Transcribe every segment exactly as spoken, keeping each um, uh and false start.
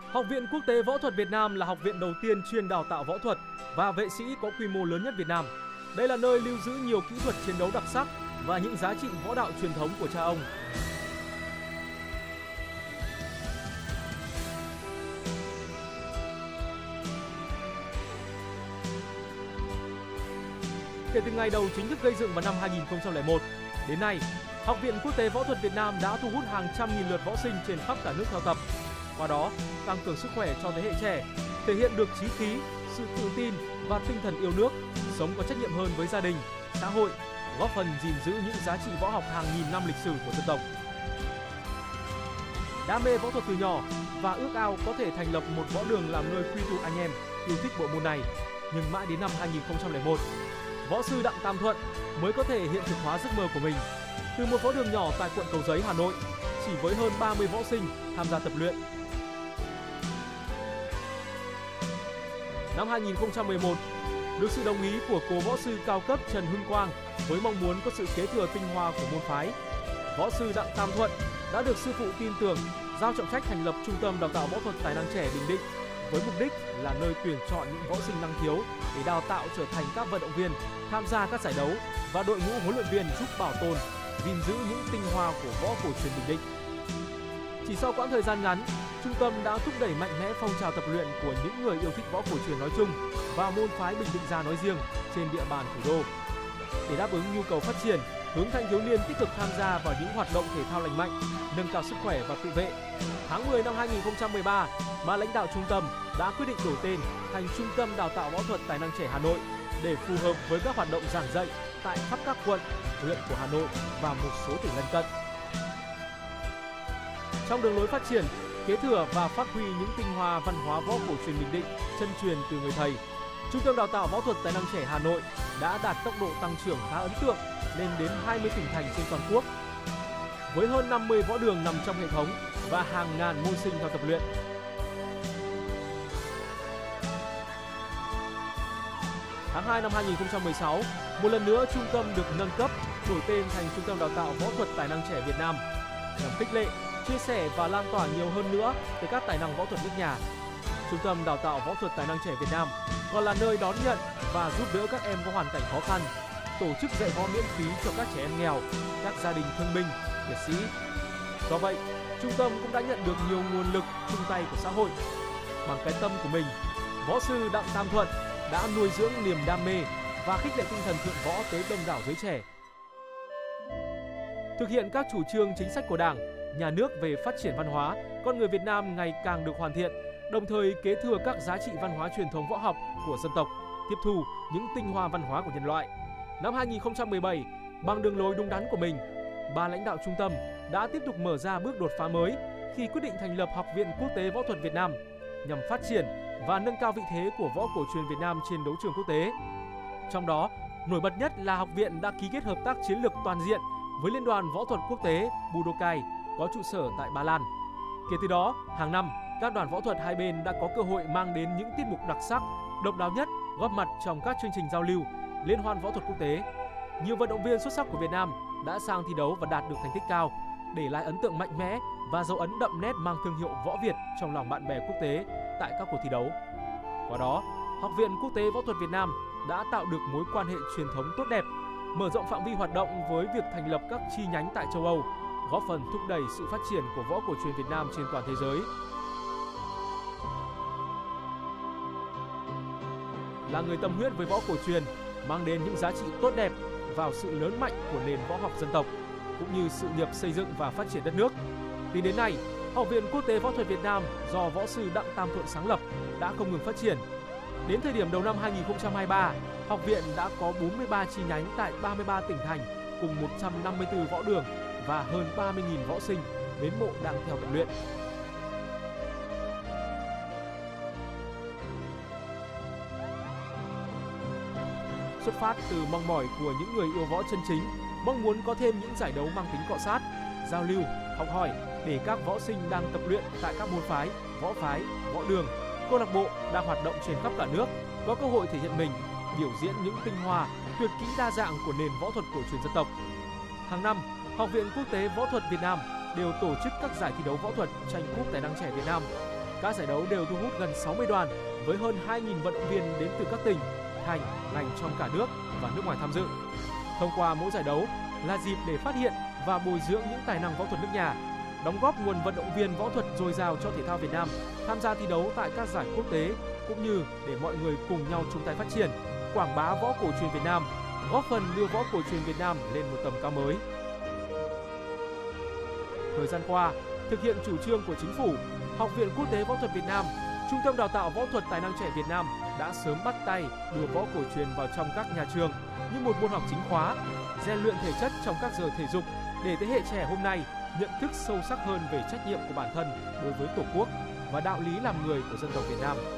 Học viện Quốc tế Võ thuật Việt Nam là học viện đầu tiên chuyên đào tạo võ thuật và vệ sĩ có quy mô lớn nhất Việt Nam. Đây là nơi lưu giữ nhiều kỹ thuật chiến đấu đặc sắc và những giá trị võ đạo truyền thống của cha ông. Kể từ ngày đầu chính thức gây dựng vào năm hai nghìn không trăm lẻ một, đến nay, Học viện Quốc tế Võ thuật Việt Nam đã thu hút hàng trăm nghìn lượt võ sinh trên khắp cả nước theo tập. Qua đó, tăng cường sức khỏe cho thế hệ trẻ, thể hiện được chí khí, sự tự tin và tinh thần yêu nước, sống có trách nhiệm hơn với gia đình, xã hội, góp phần gìn giữ những giá trị võ học hàng nghìn năm lịch sử của dân tộc. Đam mê võ thuật từ nhỏ và ước ao có thể thành lập một võ đường làm nơi quy tụ anh em yêu thích bộ môn này, nhưng mãi đến năm hai nghìn không trăm lẻ một, võ sư Đặng Tam Thuận mới có thể hiện thực hóa giấc mơ của mình. Từ một võ đường nhỏ tại quận Cầu Giấy, Hà Nội, chỉ với hơn ba mươi võ sinh tham gia tập luyện. Năm hai nghìn không trăm mười một, được sự đồng ý của cố võ sư cao cấp Trần Hưng Quang với mong muốn có sự kế thừa tinh hoa của môn phái, võ sư Đặng Tam Thuận đã được sư phụ tin tưởng giao trọng trách thành lập Trung tâm Đào tạo Võ thuật Tài năng trẻ Bình Định với mục đích là nơi tuyển chọn những võ sinh năng khiếu để đào tạo trở thành các vận động viên tham gia các giải đấu và đội ngũ huấn luyện viên giúp bảo tồn, gìn giữ những tinh hoa của võ cổ truyền Bình Định. Chỉ sau quãng thời gian ngắn, trung tâm đã thúc đẩy mạnh mẽ phong trào tập luyện của những người yêu thích võ cổ truyền nói chung và môn phái Bình Định Gia nói riêng trên địa bàn thủ đô. Để đáp ứng nhu cầu phát triển, hướng thanh thiếu niên tích cực tham gia vào những hoạt động thể thao lành mạnh, nâng cao sức khỏe và tự vệ. Tháng mười năm hai nghìn không trăm mười ba, ban lãnh đạo trung tâm đã quyết định đổi tên thành Trung tâm Đào tạo Võ thuật Tài năng trẻ Hà Nội để phù hợp với các hoạt động giảng dạy tại khắp các quận, huyện của Hà Nội và một số tỉnh lân cận. Trong đường lối phát triển, kế thừa và phát huy những tinh hoa văn hóa võ cổ truyền Bình Định chân truyền từ người thầy, Trung tâm Đào tạo Võ thuật Tài năng trẻ Hà Nội đã đạt tốc độ tăng trưởng khá ấn tượng lên đến hai mươi tỉnh thành trên toàn quốc. Với hơn năm mươi võ đường nằm trong hệ thống và hàng ngàn môn sinh theo tập luyện. Tháng hai năm hai nghìn không trăm mười sáu, một lần nữa trung tâm được nâng cấp, đổi tên thành Trung tâm Đào tạo Võ thuật Tài năng trẻ Việt Nam, nhằm khích lệ, chia sẻ và lan tỏa nhiều hơn nữa tới các tài năng võ thuật nước nhà. Trung tâm Đào tạo Võ thuật Tài năng trẻ Việt Nam còn là nơi đón nhận và giúp đỡ các em có hoàn cảnh khó khăn, tổ chức dạy võ miễn phí cho các trẻ em nghèo, các gia đình thương binh, liệt sĩ. Do vậy, trung tâm cũng đã nhận được nhiều nguồn lực chung tay của xã hội. Bằng cái tâm của mình, võ sư Đặng Tam Thuận đã nuôi dưỡng niềm đam mê và khích lệ tinh thần thượng võ tới đông đảo giới trẻ. Thực hiện các chủ trương chính sách của Đảng, Nhà nước về phát triển văn hóa, con người Việt Nam ngày càng được hoàn thiện, đồng thời kế thừa các giá trị văn hóa truyền thống võ học của dân tộc, tiếp thu những tinh hoa văn hóa của nhân loại. Năm hai nghìn không trăm mười bảy, bằng đường lối đúng đắn của mình, ban lãnh đạo trung tâm đã tiếp tục mở ra bước đột phá mới khi quyết định thành lập Học viện Quốc tế Võ thuật Việt Nam nhằm phát triển và nâng cao vị thế của võ cổ truyền Việt Nam trên đấu trường quốc tế. Trong đó, nổi bật nhất là học viện đã ký kết hợp tác chiến lược toàn diện với Liên đoàn Võ thuật Quốc tế Budokai có trụ sở tại Ba Lan. Kể từ đó, hàng năm, các đoàn võ thuật hai bên đã có cơ hội mang đến những tiết mục đặc sắc, độc đáo nhất góp mặt trong các chương trình giao lưu, liên hoan võ thuật quốc tế. Nhiều vận động viên xuất sắc của Việt Nam đã sang thi đấu và đạt được thành tích cao, để lại ấn tượng mạnh mẽ và dấu ấn đậm nét mang thương hiệu võ Việt trong lòng bạn bè quốc tế tại các cuộc thi đấu. Qua đó, Học viện Quốc tế Võ thuật Việt Nam đã tạo được mối quan hệ truyền thống tốt đẹp, mở rộng phạm vi hoạt động với việc thành lập các chi nhánh tại châu Âu, góp phần thúc đẩy sự phát triển của võ cổ truyền Việt Nam trên toàn thế giới. Là người tâm huyết với võ cổ truyền, mang đến những giá trị tốt đẹp vào sự lớn mạnh của nền võ học dân tộc, cũng như sự nghiệp xây dựng và phát triển đất nước. Tính đến nay, Học viện Quốc tế Võ thuật Việt Nam do võ sư Đặng Tam Thuận sáng lập đã không ngừng phát triển. Đến thời điểm đầu năm hai nghìn không trăm hai mươi ba, học viện đã có bốn mươi ba chi nhánh tại ba mươi ba tỉnh thành cùng một trăm năm mươi tư võ đường và hơn ba mươi nghìn võ sinh mến mộ đang theo tập luyện. Xuất phát từ mong mỏi của những người yêu võ chân chính, mong muốn có thêm những giải đấu mang tính cọ sát, giao lưu, học hỏi để các võ sinh đang tập luyện tại các môn phái, võ phái, võ đường, câu lạc bộ đang hoạt động trên khắp cả nước có cơ hội thể hiện mình, biểu diễn những tinh hoa, tuyệt kỹ đa dạng của nền võ thuật cổ truyền dân tộc. Hàng năm, Học viện Quốc tế Võ thuật Việt Nam đều tổ chức các giải thi đấu võ thuật tranh cúp tài năng trẻ Việt Nam. Các giải đấu đều thu hút gần sáu mươi đoàn với hơn hai nghìn vận động viên đến từ các tỉnh, thành, ngành trong cả nước và nước ngoài tham dự. Thông qua mỗi giải đấu là dịp để phát hiện và bồi dưỡng những tài năng võ thuật nước nhà, đóng góp nguồn vận động viên võ thuật dồi dào cho thể thao Việt Nam tham gia thi đấu tại các giải quốc tế, cũng như để mọi người cùng nhau chung tay phát triển, quảng bá võ cổ truyền Việt Nam, góp phần đưa võ cổ truyền Việt Nam lên một tầm cao mới. Thời gian qua, thực hiện chủ trương của Chính phủ, Học viện Quốc tế Võ thuật Việt Nam, Trung tâm Đào tạo Võ thuật Tài năng trẻ Việt Nam đã sớm bắt tay đưa võ cổ truyền vào trong các nhà trường như một môn học chính khóa, rèn luyện thể chất trong các giờ thể dục để thế hệ trẻ hôm nay nhận thức sâu sắc hơn về trách nhiệm của bản thân đối với Tổ quốc và đạo lý làm người của dân tộc Việt Nam.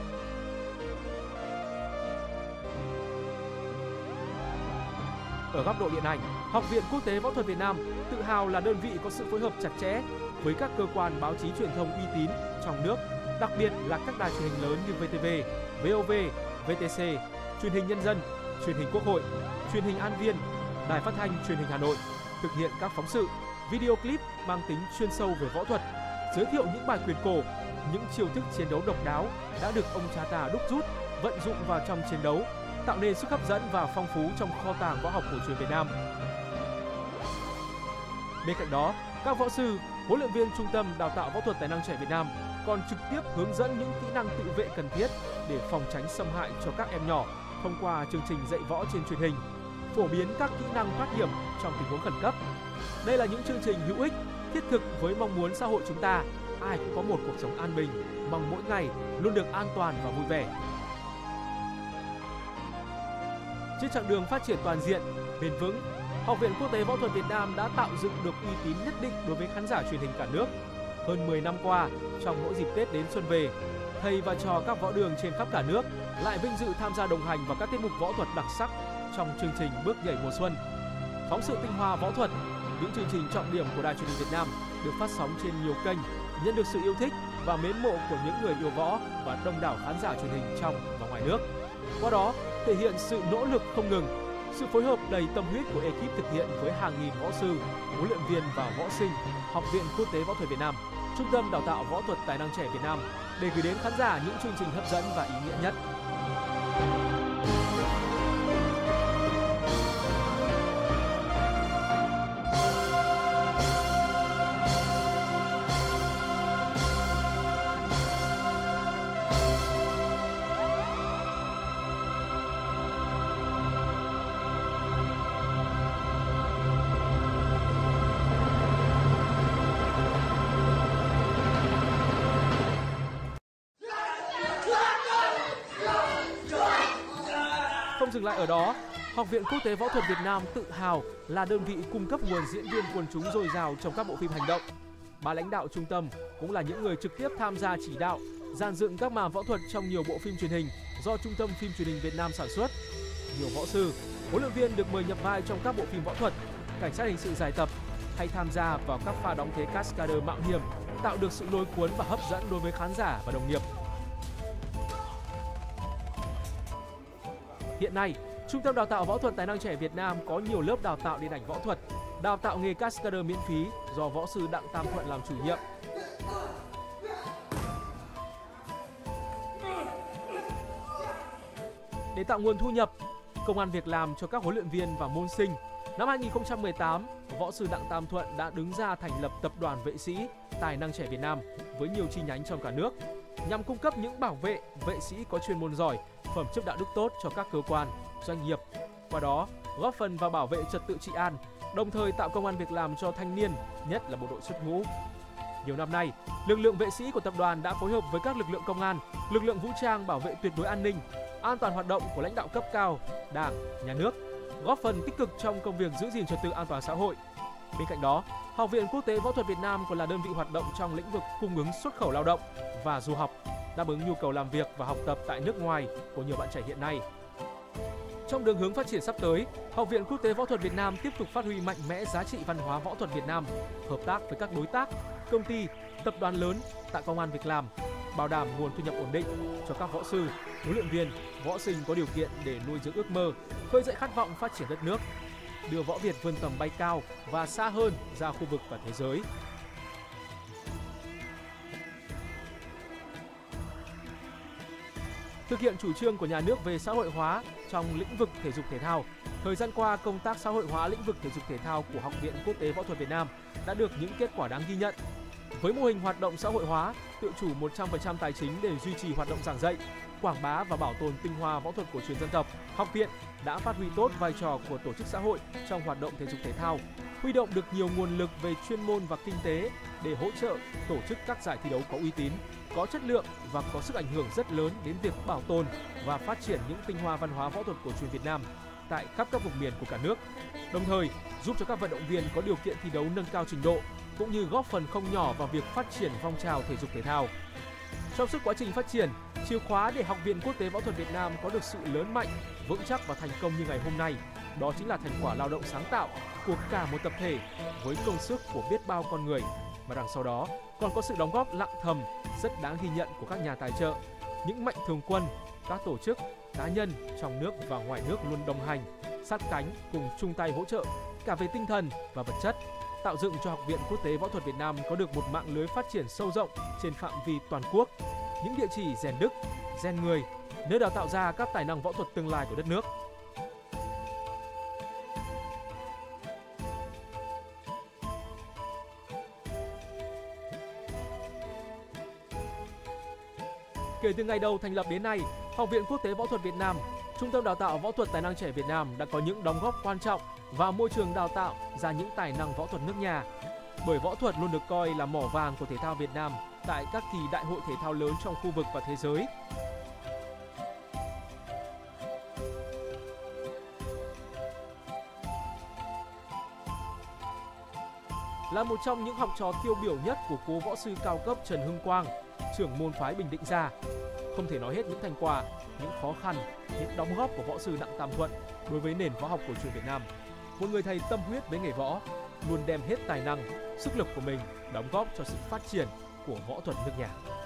Ở góc độ điện ảnh, Học viện Quốc tế Võ thuật Việt Nam tự hào là đơn vị có sự phối hợp chặt chẽ với các cơ quan báo chí truyền thông uy tín trong nước, đặc biệt là các đài truyền hình lớn như vê tê vê, vê o vê, vê tê xê, Truyền hình Nhân dân, Truyền hình Quốc hội, Truyền hình An Viên, Đài Phát thanh Truyền hình Hà Nội thực hiện các phóng sự, video clip mang tính chuyên sâu về võ thuật, giới thiệu những bài quyền cổ, những chiêu thức chiến đấu độc đáo đã được ông cha ta đúc rút, vận dụng vào trong chiến đấu, tạo nên sức hấp dẫn và phong phú trong kho tàng võ học cổ truyền Việt Nam. Bên cạnh đó, các võ sư, huấn luyện viên Trung tâm Đào tạo Võ thuật Tài năng trẻ Việt Nam còn trực tiếp hướng dẫn những kỹ năng tự vệ cần thiết để phòng tránh xâm hại cho các em nhỏ thông qua chương trình dạy võ trên truyền hình, phổ biến các kỹ năng thoát hiểm trong tình huống khẩn cấp. Đây là những chương trình hữu ích, thiết thực với mong muốn xã hội chúng ta ai cũng có một cuộc sống an bình, mong mỗi ngày luôn được an toàn và vui vẻ. Trên chặng đường phát triển toàn diện, bền vững, Học viện Quốc tế Võ thuật Việt Nam đã tạo dựng được uy tín nhất định đối với khán giả truyền hình cả nước. Hơn mười năm qua, trong mỗi dịp Tết đến xuân về, thầy và trò các võ đường trên khắp cả nước lại vinh dự tham gia đồng hành vào các tiết mục võ thuật đặc sắc trong chương trình Bước nhảy mùa xuân. Phóng sự tinh hoa võ thuật, những chương trình trọng điểm của Đài Truyền hình Việt Nam được phát sóng trên nhiều kênh, nhận được sự yêu thích và mến mộ của những người yêu võ và đông đảo khán giả truyền hình trong và ngoài nước. Qua đó, thể hiện sự nỗ lực không ngừng, sự phối hợp đầy tâm huyết của ekip thực hiện với hàng nghìn võ sư, huấn luyện viên và võ sinh Học viện Quốc tế Võ thuật Việt Nam, Trung tâm Đào tạo Võ thuật Tài năng trẻ Việt Nam để gửi đến khán giả những chương trình hấp dẫn và ý nghĩa nhất. Không dừng lại ở đó, Học viện Quốc tế Võ thuật Việt Nam tự hào là đơn vị cung cấp nguồn diễn viên quần chúng dồi dào trong các bộ phim hành động. Ban lãnh đạo trung tâm cũng là những người trực tiếp tham gia chỉ đạo, dàn dựng các màn võ thuật trong nhiều bộ phim truyền hình do Trung tâm Phim Truyền hình Việt Nam sản xuất. Nhiều võ sư, huấn luyện viên được mời nhập vai trong các bộ phim võ thuật, cảnh sát hình sự giải tập hay tham gia vào các pha đóng thế cascader mạo hiểm, tạo được sự lôi cuốn và hấp dẫn đối với khán giả và đồng nghiệp. Hiện nay, Trung tâm Đào tạo Võ thuật Tài năng trẻ Việt Nam có nhiều lớp đào tạo điện ảnh võ thuật, đào tạo nghề cascader miễn phí do võ sư Đặng Tam Thuận làm chủ nhiệm. Để tạo nguồn thu nhập, công ăn việc làm cho các huấn luyện viên và môn sinh, năm hai nghìn không trăm mười tám, võ sư Đặng Tam Thuận đã đứng ra thành lập Tập đoàn Vệ sĩ Tài năng trẻ Việt Nam với nhiều chi nhánh trong cả nước, nhằm cung cấp những bảo vệ, vệ sĩ có chuyên môn giỏi, phẩm chất đạo đức tốt cho các cơ quan, doanh nghiệp. Qua đó, góp phần vào bảo vệ trật tự trị an, đồng thời tạo công ăn việc làm cho thanh niên, nhất là bộ đội xuất ngũ. Nhiều năm nay, lực lượng vệ sĩ của tập đoàn đã phối hợp với các lực lượng công an, lực lượng vũ trang bảo vệ tuyệt đối an ninh, an toàn hoạt động của lãnh đạo cấp cao, Đảng, Nhà nước, góp phần tích cực trong công việc giữ gìn trật tự an toàn xã hội. Bên cạnh đó, Học viện Quốc tế Võ thuật Việt Nam còn là đơn vị hoạt động trong lĩnh vực cung ứng xuất khẩu lao động và du học, đáp ứng nhu cầu làm việc và học tập tại nước ngoài của nhiều bạn trẻ hiện nay. Trong đường hướng phát triển sắp tới, Học viện Quốc tế Võ thuật Việt Nam tiếp tục phát huy mạnh mẽ giá trị văn hóa võ thuật Việt Nam, hợp tác với các đối tác, công ty, tập đoàn lớn, tạo công ăn việc làm, bảo đảm nguồn thu nhập ổn định cho các võ sư, huấn luyện viên, võ sinh có điều kiện để nuôi dưỡng ước mơ, khơi dậy khát vọng phát triển đất nước, đưa võ Việt vươn tầm bay cao và xa hơn ra khu vực và thế giới. Thực hiện chủ trương của nhà nước về xã hội hóa trong lĩnh vực thể dục thể thao, thời gian qua công tác xã hội hóa lĩnh vực thể dục thể thao của Học viện Quốc tế Võ thuật Việt Nam đã được những kết quả đáng ghi nhận. Với mô hình hoạt động xã hội hóa, tự chủ một trăm phần trăm tài chính để duy trì hoạt động giảng dạy, quảng bá và bảo tồn tinh hoa võ thuật cổ truyền dân tộc, học viện đã phát huy tốt vai trò của tổ chức xã hội trong hoạt động thể dục thể thao, huy động được nhiều nguồn lực về chuyên môn và kinh tế để hỗ trợ tổ chức các giải thi đấu có uy tín, có chất lượng và có sức ảnh hưởng rất lớn đến việc bảo tồn và phát triển những tinh hoa văn hóa võ thuật cổ truyền Việt Nam tại khắp các vùng miền của cả nước. Đồng thời, giúp cho các vận động viên có điều kiện thi đấu nâng cao trình độ cũng như góp phần không nhỏ vào việc phát triển phong trào thể dục thể thao. Trong suốt quá trình phát triển, chìa khóa để Học viện Quốc tế Võ thuật Việt Nam có được sự lớn mạnh, vững chắc và thành công như ngày hôm nay, đó chính là thành quả lao động sáng tạo của cả một tập thể với công sức của biết bao con người, mà đằng sau đó còn có sự đóng góp lặng thầm rất đáng ghi nhận của các nhà tài trợ, những mạnh thường quân, các tổ chức, cá nhân trong nước và ngoài nước luôn đồng hành, sát cánh cùng chung tay hỗ trợ cả về tinh thần và vật chất, tạo dựng cho Học viện Quốc tế Võ thuật Việt Nam có được một mạng lưới phát triển sâu rộng trên phạm vi toàn quốc, những địa chỉ rèn đức, rèn người, nơi đào tạo ra các tài năng võ thuật tương lai của đất nước. Kể từ ngày đầu thành lập đến nay, Học viện Quốc tế Võ thuật Việt Nam, Trung tâm đào tạo võ thuật tài năng trẻ Việt Nam đã có những đóng góp quan trọng vào môi trường đào tạo ra những tài năng võ thuật nước nhà. Bởi võ thuật luôn được coi là mỏ vàng của thể thao Việt Nam tại các kỳ đại hội thể thao lớn trong khu vực và thế giới. Là một trong những học trò tiêu biểu nhất của cố võ sư cao cấp Trần Hưng Quang, trưởng môn phái Bình Định Gia, không thể nói hết những thành quả, những khó khăn, những đóng góp của võ sư Đặng Tam Thuận đối với nền võ học cổ truyền Việt Nam. Một người thầy tâm huyết với nghề võ, luôn đem hết tài năng, sức lực của mình đóng góp cho sự phát triển của võ thuật nước nhà.